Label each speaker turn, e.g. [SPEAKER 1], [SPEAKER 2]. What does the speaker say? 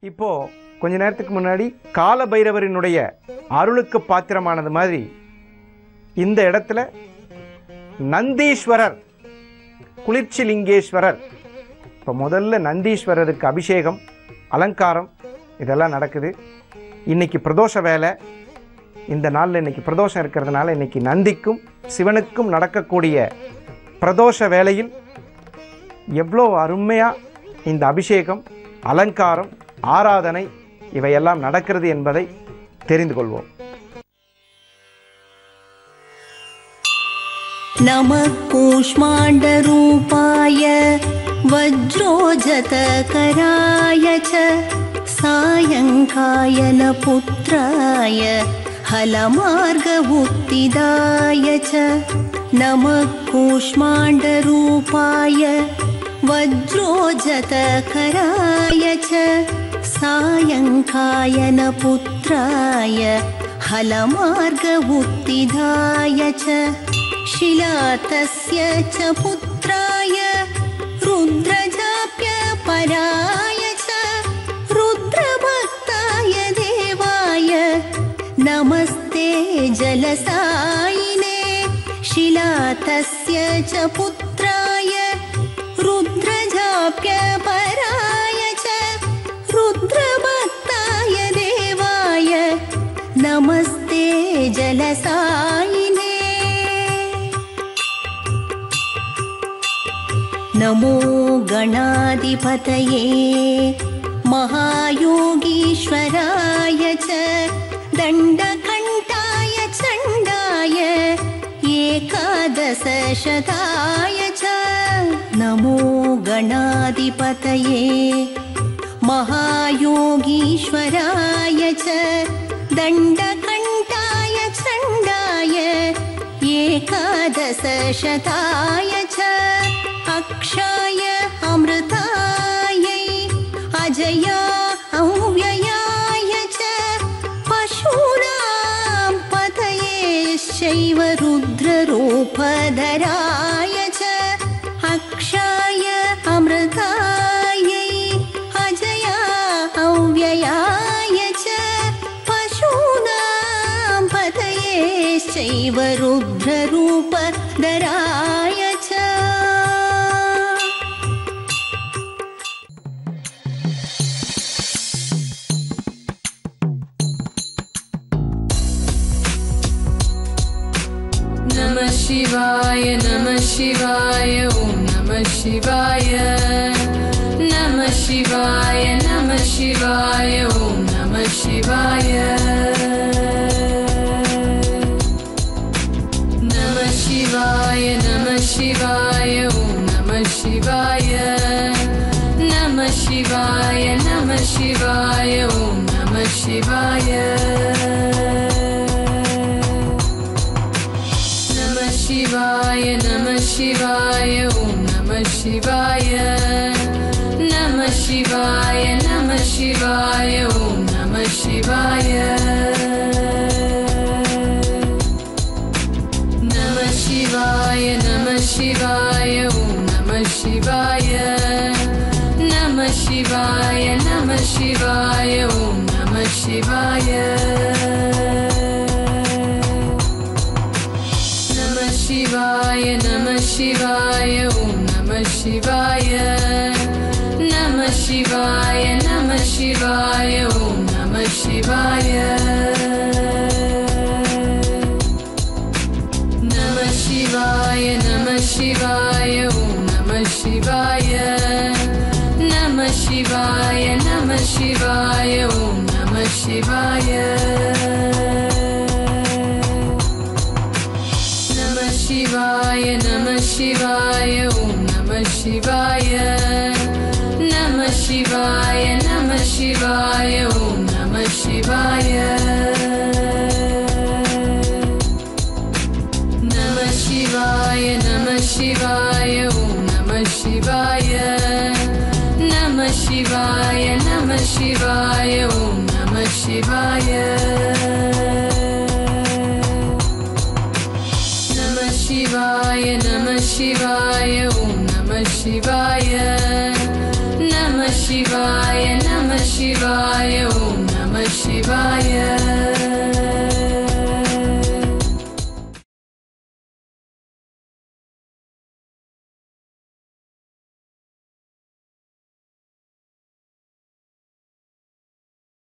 [SPEAKER 1] இப்போ கொஞ்ச நேரத்துக்கு முன்னாடி கால பைரவரினுடைய அருளுக்கு பாத்திரமானது மாதிரி இந்த இடத்துல நந்தீஸ்வரர், குளிர்ச்சி லிங்கேஸ்வரர். இப்போ முதல்ல நந்தீஸ்வரருக்கு அபிஷேகம், அலங்காரம் இதெல்லாம் நடக்குது. இன்னைக்கு பிரதோஷ வேலை. இந்த நாளில் இன்னைக்கு பிரதோஷம் இருக்கிறதுனால இன்னைக்கு நந்திக்கும் சிவனுக்கும் நடக்கக்கூடிய பிரதோஷ வேளையில் எவ்வளோ அருமையாக இந்த அபிஷேகம், அலங்காரம், ஆராதனை இவையெல்லாம் நடக்கிறது என்பதை தெரிந்து கொள்வோம்.
[SPEAKER 2] नमः कूष्माण्डरूपाय वज्रोजतकराय च सायङ्कायनपुत्राय हलमार्गमुक्तिदाय च नमः कूष्माण्डरूपाय वज्रोजतकराय च सायङ्कायनपुत्राय हलमार्गमुक्तिदाय च शिलातस्य च पुत्राय रुद्रजाप्यपराय च रुद्रभक्ताय देवाय नमस्ते जलसायिने शिलातस्य च पुत्राय रुद्रजाप्यपराय च रुद्रभक्ताय देवाय नमस्ते जलसायिने नमो गणाधिपतये महायोगीश्वराय च दण्डकण्ठाय चण्डाय एकादशशताय च नमो गणाधिपतये महायोगीश्वराय च दण्डकण्ठाय चण्डाय एकादशशताय च अक्षाय अमृतायै अजया अव्ययाय च पशूनां पतयेश्चैव रुद्ररूपधराय च अक्षाय अमृतायै अजया अव्ययाय च पशूनां पतयेश्चैव रुद्ररूपधराय च
[SPEAKER 3] नमः शिवाय नमः शिवाय ओम नमः शिवाय नमः शिवाय नमः शिवाय ओम नमः शिवाय नमः शिवाय नमः शिवाय ओम नमः शिवाय नमः शिवाय नमः शिवाय ओम नमः शिवाय शिवाय नमः शिवाय ओम नमः शिवाय नमः शिवाय नमः शिवाय ओम नमः शिवाय नमः शिवाय नमः शिवाय ओम नमः शिवाय नमः शिवाय नमः शिवाय ओम नमः शिवाय शिवाय नमः शिवाय ओम नमः शिवाय नमः शिवाय नमः शिवाय ओम नमः शिवाय नमः शिवाय नमः शिवाय ओम नमः शिवाय नमः शिवाय नमः शिवाय ओम नमः शिवाय शिवाय नमः शिवाय ओम नमः शिवाय नमः शिवाय नमः शिवाय ओम नमः शिवाय नमः शिवाय नमः शिवाय ओम नमः शिवाय नमः शिवाय नमः शिवाय ओम नमः शिवाय शिवाय नमः शिवाय ओम नमः शिवाय नमः शिवाय नमः शिवाय ॐ नमः शिवाय